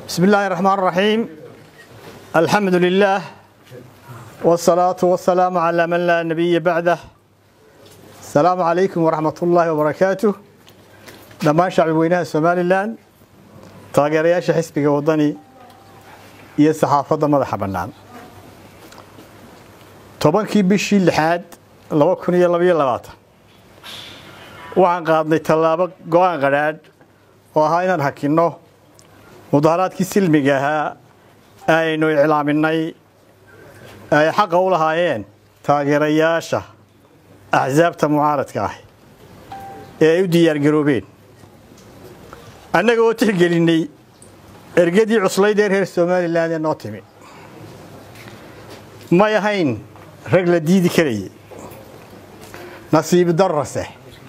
بسم الله الرحمن الرحيم. الحمد لله والصلاة والسلام على من لا نبي بعده. السلام عليكم ورحمة الله وبركاته. دمان شعب وينها سوماليلاند taageerayaasha xisbiga wadani iyo saxaafadda madaxa bannaan tobankii bishii 6 2022 waxaan qaadnay tallaabo go'aan qadhaadh oo ahaa inaan hakino mudaharaadkii silmiga ahaa aynu iclaaminay ay xaq u lahaayeen taageerayaasha axsaabta mucaaradka ah ee u diyaar garoobeen annaga oo tixgelinay ergadii cuslayd ee reer Soomaaliland ee noo timi ma yahayn rag la diidi karayay nasiib darrase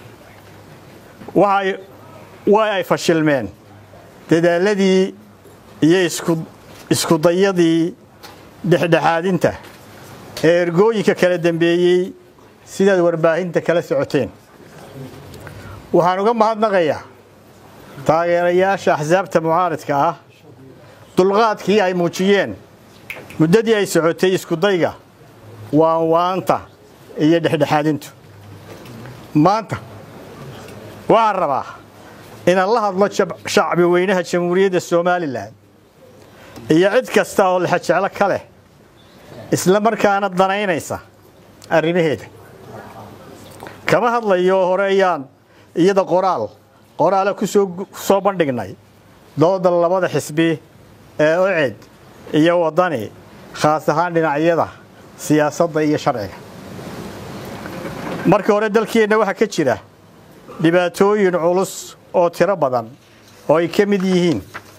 way fashilmeen dadaaladii iyo isku dayadii dhexdhexaadinta ee ergooyinka kala dambeeyay sidaad warbaahinta kala socoteen waxaan uga mahadnaqayaa taageerayaasha axsaabta mucaaradka ah dulqaadkii ay muujiyeen muddadii ay socotay isku dayga waanta iyo dhexdhexaadintu maanta waxaan rabaa inaan la hadlo shacbi weynaha jamhuuriyadda Soomaaliland iyo cid kasta oo la jecel ka leh isla markaana danaynaysa arrimaheeda kama hadlayo horeeyaan iyada qoraal ku soo bandhignay dooda labada xisbi ee OCD iyo wadani khaas ahaan dhinacyada siyaasadda iyo sharciga markii hore dalkeena waxa ka jira dhibaatooyin culus oo tiro badan oo ay ka mid yihiin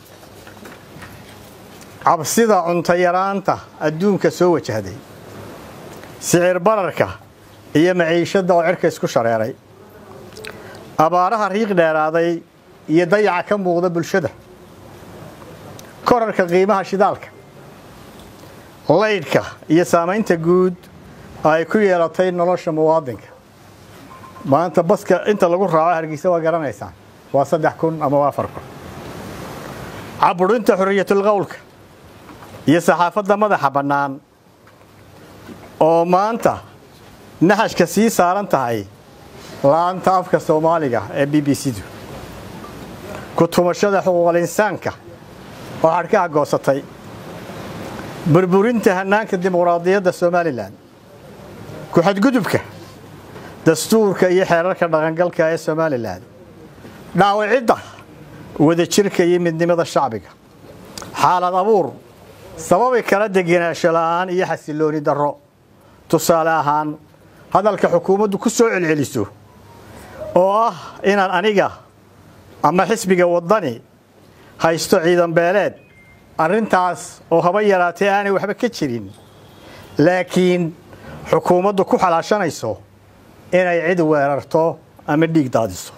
cabsida cunto yaraanta adduunka soo wajahday sicir bararka iyo maciishada oo cirka isku shareeray abaaraha riiq dheeraaday iyo dayaca ka muuqda bulshada korarka qiimaha shidaalka leydka iyo saamaynta guud ay ku yeelatay nolosha muwaadinka maanta baska inta lagu raaco Hargeysa waa garanaysaa waa 3,000 ama 4,000 caburinta xorriyatul qowlka iyo saxaafadda madaxa bannaan oo maanta naxashka sii saaran tahay laanta afka Soomaaliga ee BBC-du ku tumashada xuquuqul insaanka oo harkaha goosatay burburinta hanaanka dimuqraadiyadda Soomaaliland ku xadgudubka dastuurka iyo xeerarka dhaqangalka ee Soomaaliland dhaawacidda wadajirka iyo midnimada shacbiga xaalad abuur sababi kala degenaansho la'aan iyo xasilooni darro tusaale ahaan hadalka xukuumaddu ku soo celceliso oo ah inaan aniga ama xisbiga wadani haysto ciidan beeleed arintaas oo haba yaraatay aanay waxba ka jirin laakiin xukuumaddu ku xalaashanayso inay cid weerarto ama dhiig daadiso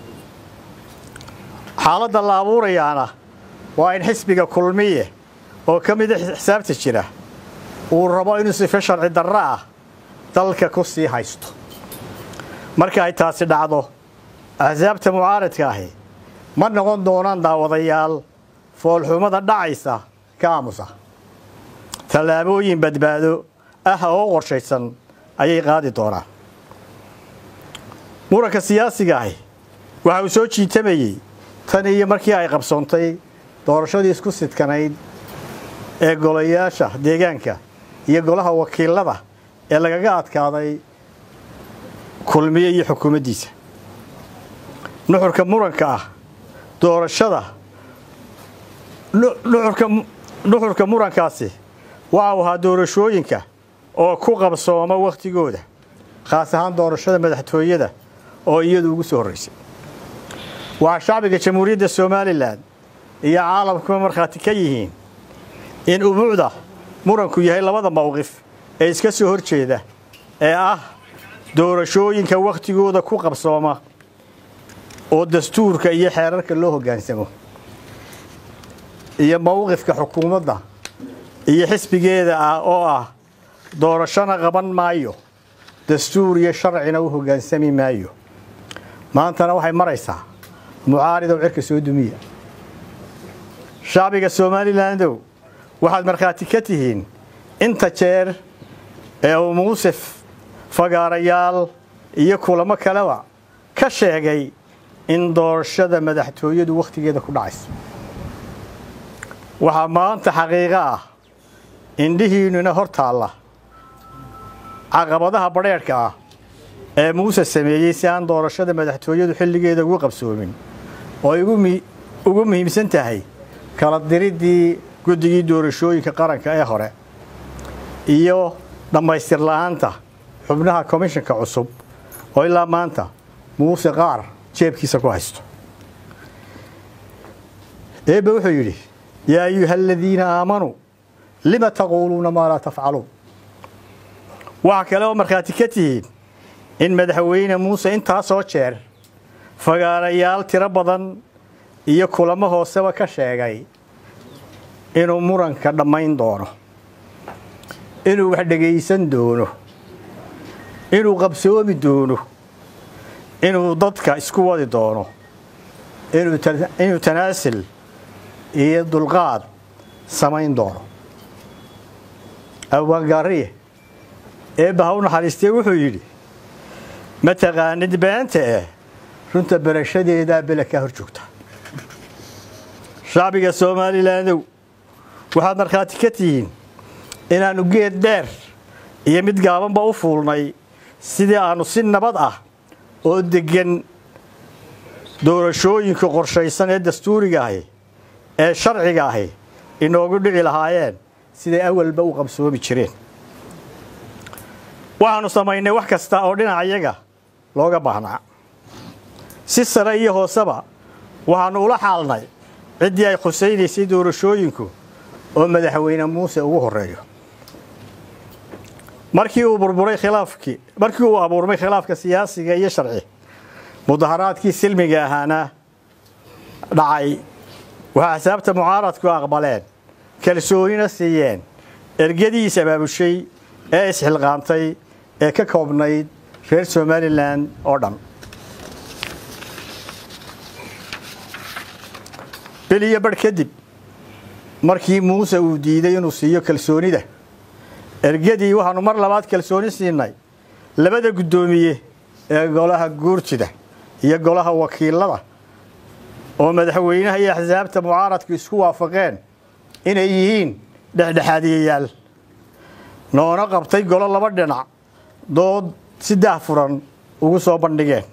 xaaladda la abuurayaana waa in xisbiga kulmiye oo ka mid ah xisaabta jira uu rabo inuu si sharci darro ah dalka ku sii haysto marka ay taasi dhacdo axsaabta mucaaradka ahi ma noqon doonaan daawadayaal foolxumada dhacaysa ka aamusa tallaabooyin badbaado ah oo qorshaysan ayay qaadi doonaan muranka siyaasiga ahi waxa uu soo jiitamayay tan iyo markii ay qabsoontay doorashadii isku sidkanayd ee golayaasha deegaanka iyo golaha wakiilada ee lagaga adkaaday kulmiye iyo xukuumaddiisa nuxurka muranka ah doorashada nuxurka murankaasi waxa uu ahaa doorashooyinka oo ku qabsooma waqtigooda khaas ahaan doorashada madaxtooyada oo iyadu ugu soo horeysay waa shacbiga jamhuuriyadda Soomaaliland iyo caalamka markhaati ka yihiin in ubuucda muranku yahay labada mowqif ee iska soo horjeeda ee ah doorashooyinka waqtigooda ku qabsooma oo dastuurka iyo xeerarka loo hoggaansamo iyo mowqifka xukuumadda iyo xisbigeeda ah oo ah doorashana qaban maayo dastuur iyo sharcina u hoggaansami maayo maantana waxay maraysaa mucaaridow cirka soo dumiya shacbiga Somalilandow waxaad markhaati ka tihiin inta jeer ee uu Muuse fagaarayaal iyo kulamo kaleba ka sheegay in doorashada madaxtooyadu waqtigeeda ku dhacayso waxa maanta xaqiiqo ah indhihiinuna hor taalla caqabadaha badheerka ah ee Muuse sameeyay si aan doorashada madaxtooyadu xilligeeda ugu qabsoomin oo ugu muhiimsan tahay kala diridii guddigii doorashooyinka qaranka ee hore iyo dhamaystir la'aanta xubnaha komishanka cusub oo ilaa maanta Muuse qaar jeebkiisa ku haysto eeba wuxuu yiri yaa ayyuhalladhiina aamanuu lima taquluuna maa laa tafcaluun waxa kale oo markhaati ka tihiin in madaxweyne Muuse intaa soo jeer fagaarayaal tiro badan iyo kulamo hooseba ka sheegay inuu muranka dhamayn doono inuu wax dhageysan doono inuu qabsoomi doono inuu dadka isku wadi doono inuu tanaasul iyo dulqaad samayn doono awangariye eebba u naxariistay wuxuu yiri ma taqaanid beenta runta barashadeeda bilaka hor joogta shacbiga Somalilandow waxaad markhaati ka tihiin inaanu geed dheer iyo mid gaabanba u fuulnay sidii aanu si nabad ah oo degan doorashooyinka qorshaysan ee dastuuriga ah ee sharciga ah inoogu dhici lahaayeen sidii awalba u qabsoomi jireen waxaanu samaynay wax kasta oo dhinacayaga looga baahnaa si sare iyo hooseba waxaanu ula xaalnay cidii ay khusaynaysay doorashooyinku oo madaxweyne Muuse ugu horeeyo markii uu abuurmay khilaafka siyaasiga iyo sharci mudaharaadkii silmiga ahaana dhacay waxa xisaabta mucaaradku aqbaleen kalsoonina siiyeen ergadiisa abaabushay ee isxilqaantay ee ka koobnayd reer Somaliland oo dhan beliya barkadib markii Muuse uu diiday inuu siiyo kalsoonida ergadii waxaanu mar labaad kalsooni siinay labada gudoomiye ee golaha guurtida iyo golaha wakiilada oo madaxweynaha iyo xisaabta mucaaradku isku waafaqeen inay yihiin dhexdhexaadiyayaal noona qabtay golo laba dhinac dood si daahfuran ugu soo bandhigeen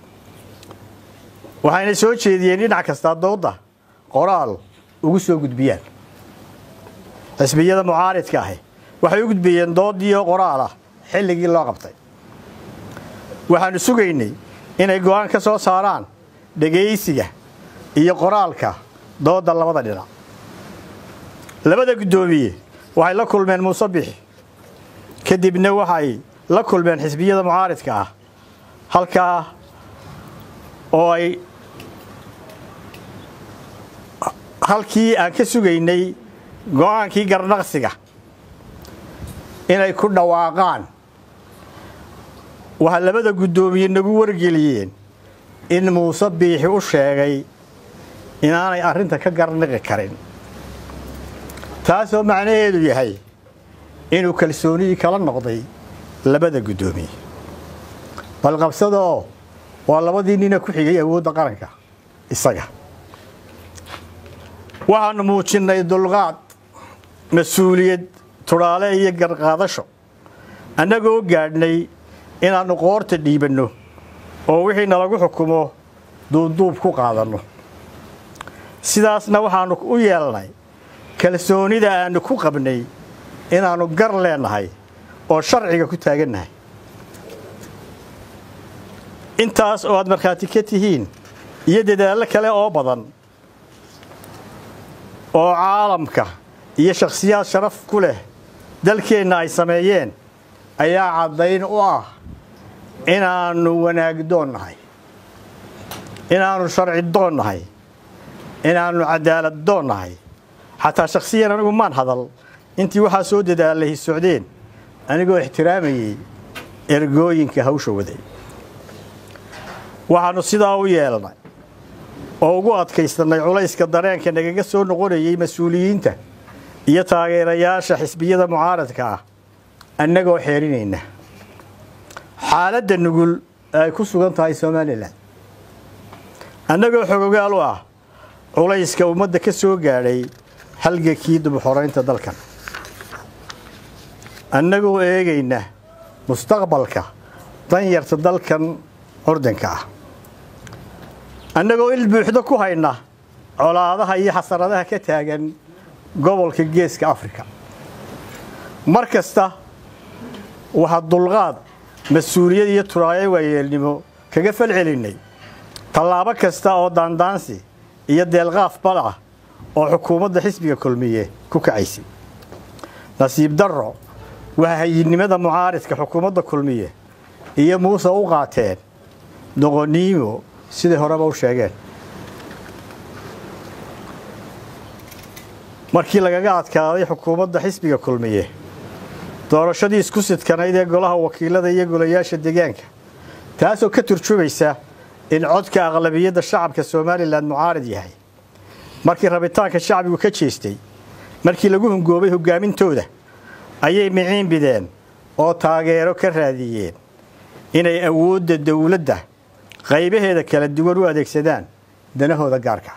waxayna soo jeediyeen dhinac kasta dooda qoraal ugu soo gudbiyaan xisbiyada mucaaradka ah waxay u gudbiyeen dood iyo qoraal ah xilligii loo qabtay waxaanu sugaynay inay go'aan ka soo saaraan dhageysiga iyo qoraalka dooda labada dhinac labada gudoomiye waxay la kulmeen Muuse Bixi kadibna waxay la kulmeen xisbiyada mucaaradka ah halka oo ay halkii aan ka sugaynay go'aankii garnaqsiga inay ku dhawaaqaan waxa labada gudoomiye nagu wargeliyeen in Muuse Bixi u sheegay inaanay arinta ka garnaqi karin taasoo macnaheedu yahay inuu kalsooni kala noqday labada gudoomiye bal qabsado waa labadii nin ku xigay awoodda qaranka isaga waxaanu muujinay dulqaad mas'uuliyad turaale iyo garqaadasho annagoo gaadhnay inaanu qoorta dhiibanno oo wixii nalagu xukumo duuduub ku qaadano sidaasna waxaanu u yeelnay kalsoonida aanu ku qabnay inaanu gar leenahay oo sharciga ku taagannahay intaas oo aad markhaati ka tihiin iyo dadaalo kale oo badan oo caalamka iyo shakhsiyaad sharaf ku leh dalkeena ay sameeyeen ayaa cadayn u ah inaanu wanaag doonahay inaanu sharci doonahay inaanu cadaalad doonahay حتى شخصيا أنا أقول ما نحضل أنتي واحد سود ده اللي هي السعودين أنا أقول احترامي إرجوين كهوش وذي واحد نصيده ويا لنا oo ugu adkaysanay culayska dareenka nagaga soo noqonayay mas'uuliyiinta iyo taageerayaasha xisbiyada mucaaradka ah annagoo xeerinayna xaaladda nugul ay ku sugan tahay Soomaaliland annagoo xogogaal u ah culayska ummadda ka soo gaadhay halgankii dib u xoreynta dalkan annagoo eegayna mustaqbalka danyarta dalkan ordanka ah annagoo il buuxda ku hayna colaadaha iyo xasaradaha ka taagan gobolka geeska Afrika markasta waxa dulqaad mas'uuliyad iyo turaayay waayeelnimo kaga falcelinay tallaabo kasta oo daandaansi iyo deelqaaf balac oo xukuumadda xisbiga kulmiye ku kacaysay nasiib darro waxa hay'adnimada mucaaradka xukuumadda kulmiye iyo Muuse u qaateen doqoniimo sidii horeba u sheegeen markii lagaga adkaaday xukuumadda xisbiga kulmiye doorashadii isku sidkanayd ee golaha wakiilada iyo golayaasha deegaanka taasoo ka turjumaysa in codka aqlabiyadda shacabka Soomaaliland mucaarad yahay markii rabitaanka shacbigu ka jeestay markii lagu hungoobay hogaamintooda ayay miciin bideen oo taageero ka raadiyeen inay awoodda dawladda qaybaheeda kala duwan u adeegsadaan danahooda gaarka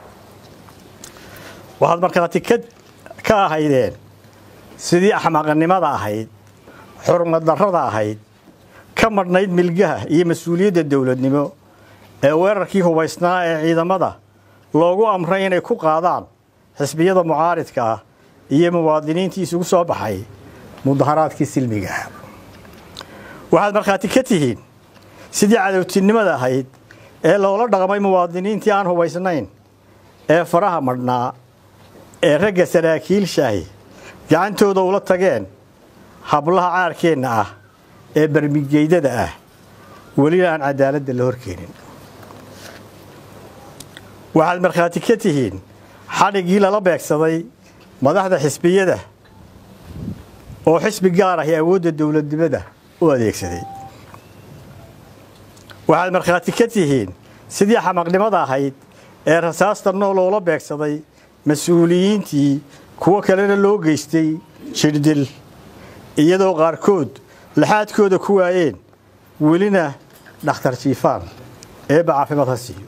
waxaad markaati ka ahaydeen sidii axmaqnimada ahayd xurmad darrada ahayd ka marnayd milgaha iyo mas'uuliyadda dawladnimo ee weerarkii hubaysnaa ee ciidamada loogu amray inay ku qaadaan xisbiyada mucaaradka ah iyo muwaadiniintii isugu soo baxay mudaharaadkii silmiga ah waxaad markaati ka tihiin sidii cadawtinimada ahayd ee loola dhaqmay muwaadiniintii aan hubaysnayn ee faraha marnaa ee ragga saraakiilshahay gacantooda ula tageen hablaha caarkeenna ah ee barmigeydada ah weli aan cadaaladda la horkeenin waxaad markaati ka tihiin xadhigii lala beegsaday madaxda xisbiyada oo xisbi gaar ah awoodda dawladnimada u adeegsaday waxaad markaati ka tihiin sidii xamaqnimada ahayd ee rasaasta nool loola beegsaday mas'uuliyiintii kuwa kalena loo geystay jirdil iyadoo qaarkood laxaadkooda ku waayeen welina dhakhtar jiifaan ee caafimaad ha siiyo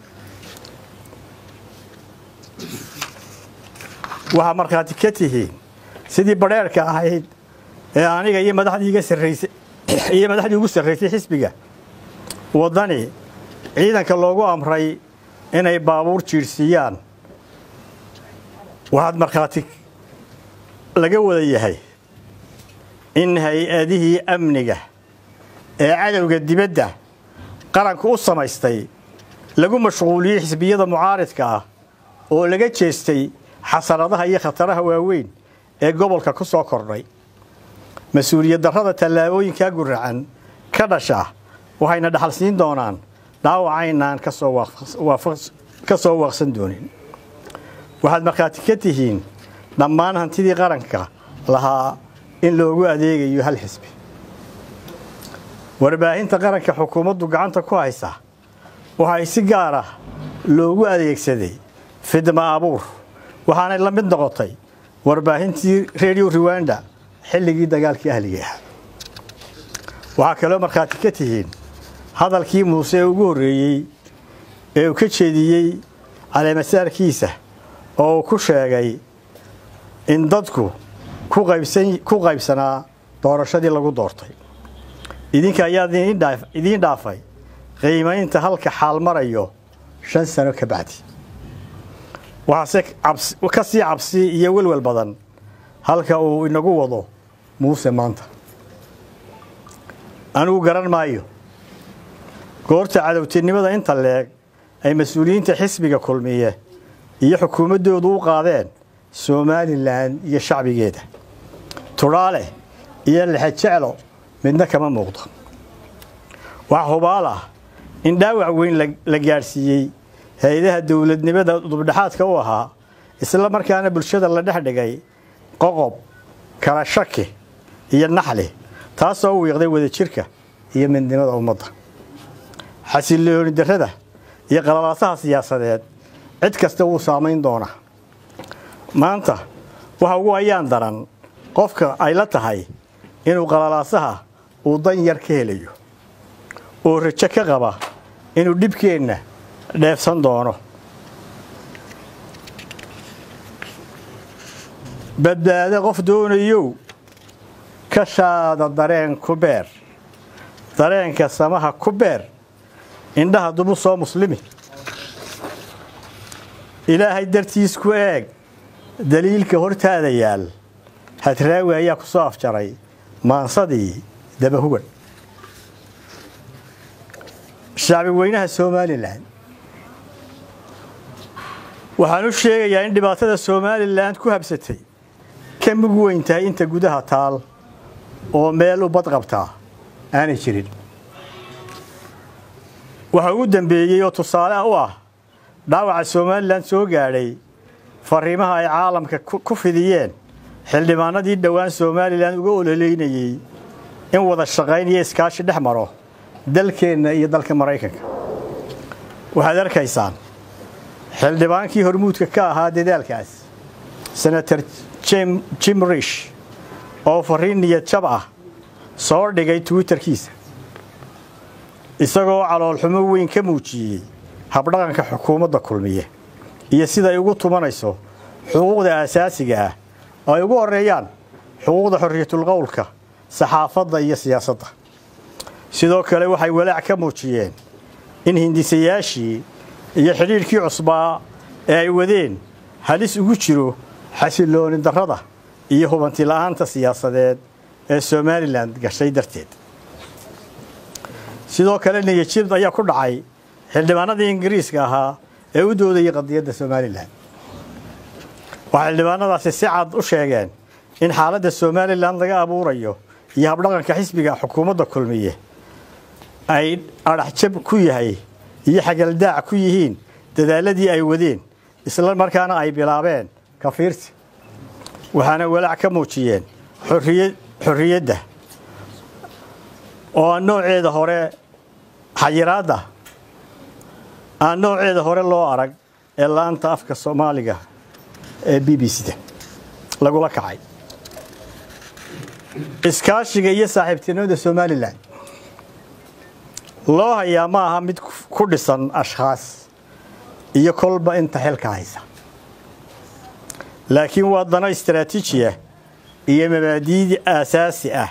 waxa markaati ka tihiin sidii bareerka ahayd ee aniga iyo madaxdii ugu sarreysay xisbiga wadani ciidanka loogu amray inay baabuur jiirsiiyaan waxaad markaati laga wada yahay in hay-adihii amniga ee cadowga dibadda qaranku u samaystay lagu mashquuliyey xisbiyada mucaaradka ah oo laga jeestay xasaradaha iyo khataraha waaweyn ee gobolka ku soo kordhay mas'uuliyad darrada tallaabooyinka guracan ka dhasha waxayna dhaxal siin doonaan dhaawacaynaan ka soo waaqsan doonin waxaad markaati ka tihiin dhammaan hantidii qaranka lahaa in loogu adeegayo hal xisbi warbaahinta qaranka xukuumaddu gacanta ku haysa waxay si gaar ah loogu adeegsaday fidma abuur waxaanay la mid noqotay warbaahintii Radio Rwanda xilligii dagaalkii ahliga ah waxa kale markaati ka tihiin hadalkii Muuse ugu horeeyay ee uu ka jeediyay caleemasaarkiisa oo ku sheegay in dadku ku qaybsanaa doorashadii lagu doortay idinka ayaa idin dhaafay qiimaynta halka xaal marayo 5 sano ka bacdi waxa ka sii cabsi iyo welwel badan halka uu inagu wado Muuse maanta anigu garan maayo goorta cadawtinimada inta leeg ay mas'uuliyiinta xisbiga kulmiye iyo xukuumadoodu u qaadeen Soomaaliland iyo shacbigeeda turaale iyo laxajeclo midna kama muuqdo waxa hubaal ah in dhaawac weyn la gaarsiiyay hay'adaha dawladnimada dubdhaxaadka u ahaa isla markaana bulshada la dhex dhigay qoqob kala shaki iyo naxli taasoo u wiiqday wada jirka iyo midnimada ummadda xasilooni darrada iyo qalalaasaha siyaasadeed cid kasta wuu saamayn doonaa maanta waxa ugu ayaan daran qofka ay la tahay inuu qalalaasaha uu dan yar ka helayo oo rajo ka qaba inuu dhibkeenna dheefsan doono badbaado qof doonayo ka shaada dareen ku beer dareenka samaha ku beer indhaha dubu soo muslimi ilaahay dartiis ku eeg daliilka hortaada yaal hadraawi ayaa ku soo afjaray maansadii dabahugan shacbi weynaha Soomaaliland waxaan u sheegayaa in dhibaatada Soomaaliland ku habsatay ka mug weyn tahay inta gudaha taal oo meel u bad qabtaa aanay jirin waxa ugu dambeeyay oo tusaale u ah dhaawaca Soomaaliland soo gaadhay fariimaha ay caalamka ku fidiyeen xildhibaanadii dhawaan Soomaaliland uga ololeynayay in wada shaqayn iyo iskaashi dhex maro dalkeena iyo dalka Mareykanka waxaad arkaysaan xildhibaankii hormuudka ka ahaa dadaalkaas Senator Jim Risch oo fariin niyad jab ah soo dhigay Twitterkiisa isagoo calool xumo weyn ka muujiyay habdhaqanka xukuumadda kulmiye iyo sida ay ugu tumanayso xuquuqda aasaasiga ah ay ugu horeeyaan xuquuqda xorriyatul qowlka saxaafadda iyo siyaasadda sidoo kale waxay walaac ka muujiyeen in hindisayaashii iyo xiriirkii cusbaa ee ay wadeen halis ugu jiro xasilooni darrada iyo hubanti la'aanta siyaasadeed ee Soomaaliland gashay darteed sidoo kale niyad ayaa ku dhacay xildhibaanadii Ingiriiska ahaa ee u doodayay qadiyadda Soomaaliland waxa xildhibaanadaasi si cad u sheegeen in xaaladda Soomaaliland laga abuurayo iyo habdhaqanka xisbiga xukuumadda kulmiye ay araxjab ku yahay iyo xagaldaac ku yihiin dadaaladii ay wadeen isla markaana ay bilaabeen kafiirsi waxaana walaac ka muujiyeen xorriyadda oo nooceeda hore xayiraadda aan nooceeda hore loo arag ee laanta afka Soomaaliga ee BBC-da lagula kacay iskaashiga iyo saaxiibtinimada Soomaaliland loo hayaa ma aha mid ku dhisan ashxaas iyo kolba inta xilka haysa laakiin waa dano istiraatiiji ah iyo mabaadi'da aasaasi ah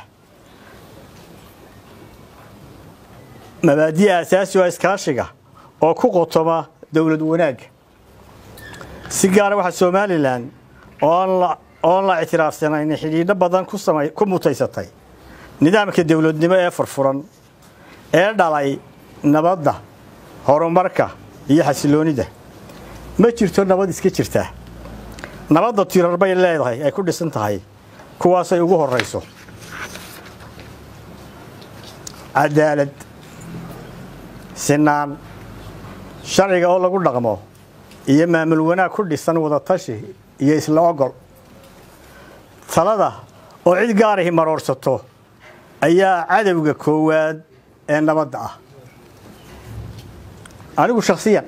mabaadi'da aasaasi waa iskaashiga oo ku qotoma dawlad wanaag si gaar ah waxa Soomaaliland oo la ictiraafsanayn xidhiidho badan ku mutaysatay nidaamka dawladnimo ee furfuran ee dhalay nabadda horumarka iyo xasiloonida ma jirto nabad iska jirta nabadda tirar bay leedahay ay ku dhisan tahay kuwaas ay ugu horeyso cadaalad sinaan sharciga oo lagu dhaqmo iyo maamul wanaag ku dhisan wada tashi iyo isla ogol talada oo cid gaar ah maroorsato ayaa cadawga koowaad ee nabadda ah anigu shakhsiyan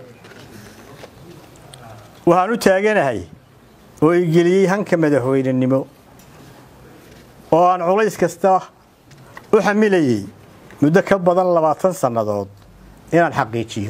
waxaan u taaganahay oo ay geliyay hanka madaxweynenimo oo aan culays kasta u xamilayay muddo ka badan 20 sanadood inaan xaqiijiyo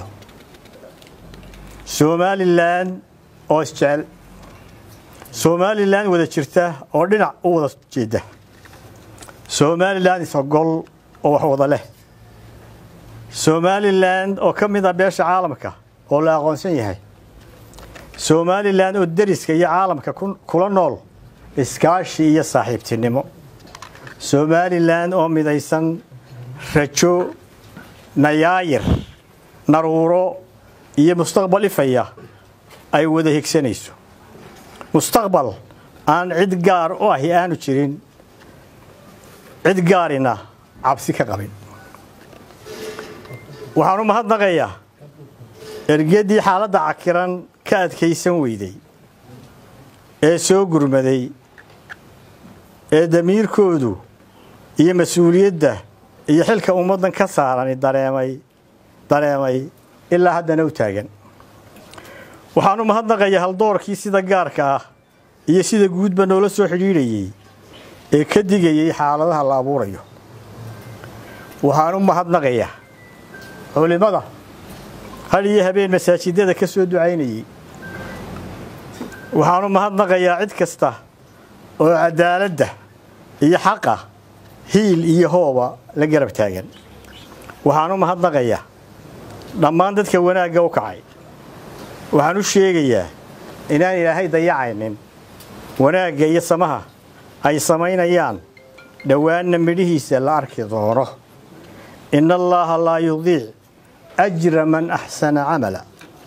Soomaaliland oo isjecel Soomaaliland wada jirta oo dhinac u wada jeeda Soomaaliland isagol oo wax wada leh Soomaaliland oo ka mid ah beesha caalamka oo la aqoonsan yahay Soomaaliland oo dariska iyo caalamka kula nool iskaashi iyo saaxiibtinimo Soomaaliland oo midaysan rajo nayaayir naruuro iyo mustaqbal ifaya ay wada higsanayso mustaqbal aan cid gaar oo ah aanu jirin cid gaarina cabsi ka qabin waxaan u mahadnaqayaa ergeedii xaaladda cakiran ka adkaysan weyday ee soo gurmaday ee damiirkoodu iyo mas'uuliyadda iyo xilka ummadan ka saaran dareemay ilaa haddana u taagan waxaanu mahadnaqayaa haldoorkii sida gaarka ah iyo sida guudba noola soo xidhiidhayay ee ka digayay xaaladaha la abuurayo waxaanu mahadnaqayaa culimada hal iyo habeen masaajidada ka soo ducaynayay waxaanu mahadnaqayaa cid kasta oo cadaaladda iyo xaqa hiil iyo hooba la garab taagan waxaanu mahadnaqayaa dhammaan dadka wanaagga u kacay waxaan u sheegayaa inaan ilaahay dayacaynin wanaagga iyo samaha ay samaynayaan dhowaanna midhihiisa la arki doono in allaha laa yudiic ajra man axsana camala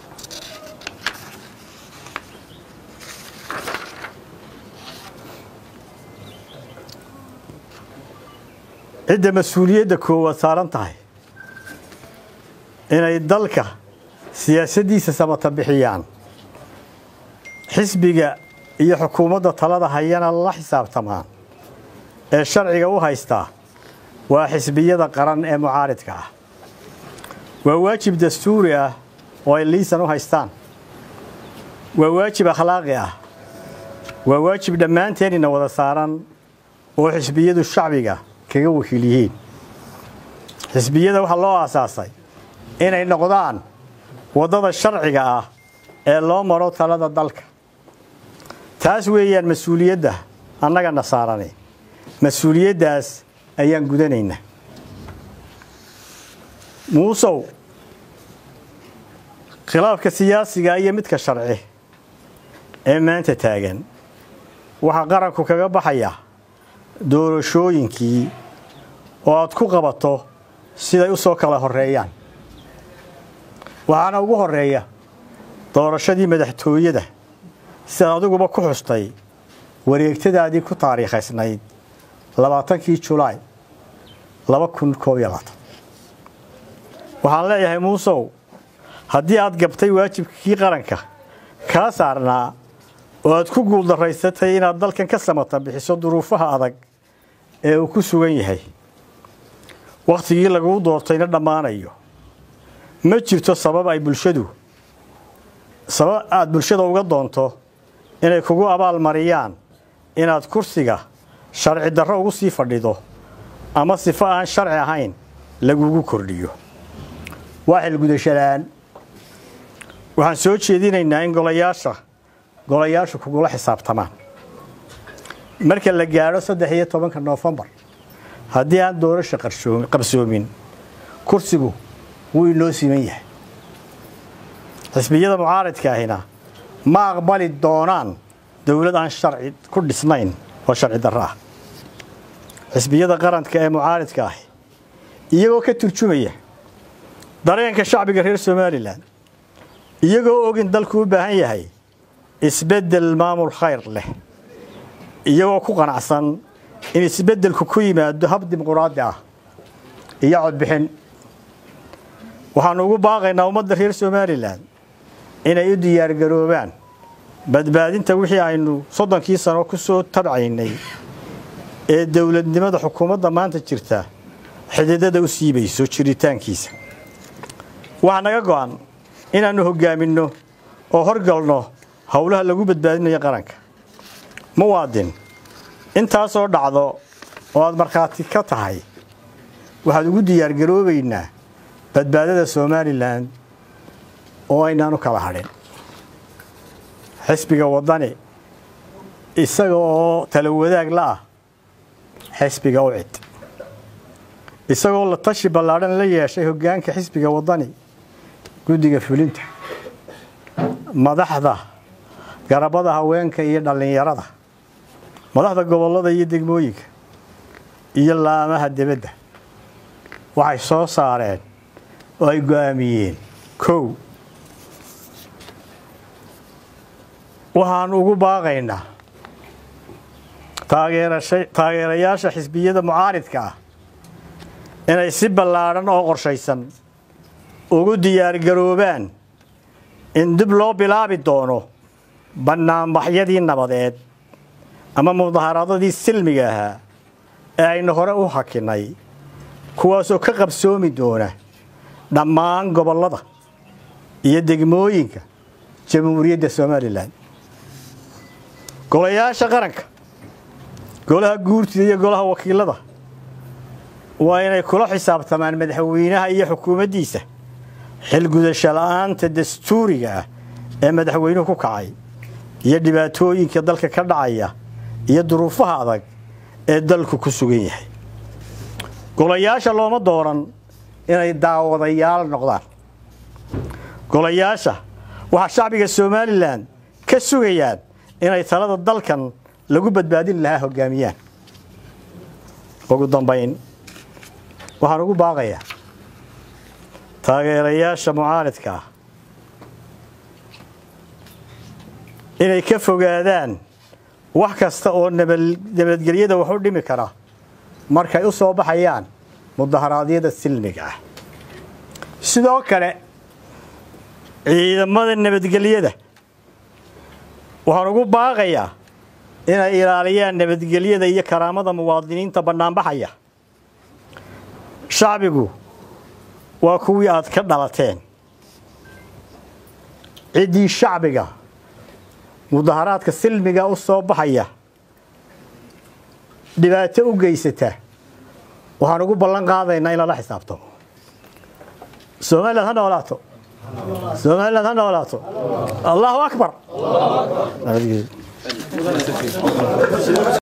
cidda mas-uuliyadda koowaad saaran tahay inay dalka siyaasaddiisa sabata bixiyaan xisbiga iyo xukuumadda talada hayana la xisaabtamaan ee sharciga u haystaa waa xisbiyada qaran ee mucaaridka ah waa waajib dastuuri ah oo ay liisan u haystaan waa waajib akhlaaqi ah waa waajib dhammaanteenina wada saaran oo xisbiyadu shacbiga kaga wakiil yihiin xisbiyada waxaa loo aasaasay inay noqdaan waddada sharciga ah ee loo maro talada dalka taas weeyaan mas-uuliyadda annagana saarane mas-uuliyaddaas ayaan gudanaynaa muusow khilaafka siyaasiga iyo midka sharci ee maanta taagan waxaa qaranku kaga baxaya doorashooyinkii oo aad ku qabato siday u soo kala horreeyaan waxaana ugu horreeya doorashadii madaxtooyada sidaad adiguba ku xustay wareegtadaadii ku taariikhaysnayd 20kii Julaay 2021 waxaan leeyahay muusow haddii aad gabtay waajibkii qaranka kaa saarnaa oo aad ku guuldaraysatay inaad dalkan ka samata bixiso duruufaha adag ee uu ku sugan yahay wakhtigii lagu doortayna dhammaanayo ma jirto sabab aad bulshada uga doonto inay kugu abaal mariyaan inaad kursiga sharci darro ugu sii fadhido ama sifo aan sharci ahayn lagugu kordhiyo waa xil gudashalaan waxaan soo jeedinaynaa in golayaashu kugula xisaabtamaan marka la gaaro 13 Noofambar haddii aan doorasho qabsoomin kursigu wuu inoo siman yahay xisbiyada mucaaridka ahina ma aqbali doonaan dawlad aan sharci ku dhisnayn oo sharci darro ah xisbiyada qaranka ee mucaaridka ah iyagoo ka turjumaya dareenka shacbiga reer Soomaaliland iyagoo og in dalku u baahan yahay isbedel maamul khayr leh iyagoo ku qanacsan in isbedelku ku yimaado hab dimuqraadi ah iyo codbixin waxaan ugu baaqaynaa ummadda reer Soomaaliland inay u diyaar garoobaan badbaadinta wixii aynu 30kii sano ku soo tabcaynay ee dawladnimada xukuumadda maanta jirta xididada u siibayso jiritaankiisa waxaa naga go'an inaanu hogaaminno oo horgalno hawlaha lagu badbaadinayo qaranka muwaadin intaasoo dhacdo oo aad markhaati ka tahay waxaad ugu diyaar garoobaynaa badbaadada Soomaaliland oo aynaanu kala hadhin xisbiga wadani isaga oo talo wadaag la ah xisbiga u cid isagoo la tashi ballaaran la yeeshay hoggaanka xisbiga wadani guddiga fulinta madaxda garabada haweenka iyo dhalinyarada madaxda gobollada iyo degmooyinka iyo laamaha dibadda waxay soo saareen oo ay go'aamiyeen kow waxaan ugu baaqaynaa taageerayaasha xisbiyada mucaaridka ah inay si ballaaran oo qorshaysan ugu diyaar garoobaan in dib loo bilaabi doono bannaanbaxyadii nabadeed ama mudaharaadadii silmiga ahaa ee aynu hore u hakinay kuwaasoo ka qabsoomi doona dhammaan gobollada iyo degmooyinka jamhuuriyadda Soomaaliland golayaasha qaranka golaha guurtida iyo golaha wakiilada waa inay kula xisaabtamaan madaxweynaha iyo xukuumaddiisa xil gudasho la'aanta dastuuriga ah ee madaxweynuhu ku kacay iyo dhibaatooyinka dalka ka dhacaya iyo duruufaha adag ee dalku ku sugan yahay golayaasha looma dooran inay daawadayaal noqdaan golayaasha waxa shacbiga Soomaaliland ka sugayaan inay talada dalkan lagu badbaadin lahaa hogaamiyaan ugu dambeyn waxaan ugu baaqayaa taageerayaasha mucaaradka inay ka fogaadaan wax kasta oo nabadgelyada wax u dhimi kara markay u soo baxayaan mudaharaadyada silmiga ah sidoo kale ciidamada nabadgelyada waxaan ugu baaqayaa inay ilaaliyaan nabadgelyada iyo karaamada muwaadiniinta banaanbaxaya shacbigu waa kuwii aad ka dhalateen cidii shacbiga mudaharaadka silmiga u soo baxaya dhibaato u geysata waxaan ugu ballan qaadaynaa in la xisaabtamo Soomaaliland ha noolaato Soomaaliland ha noolaato Allahu akbar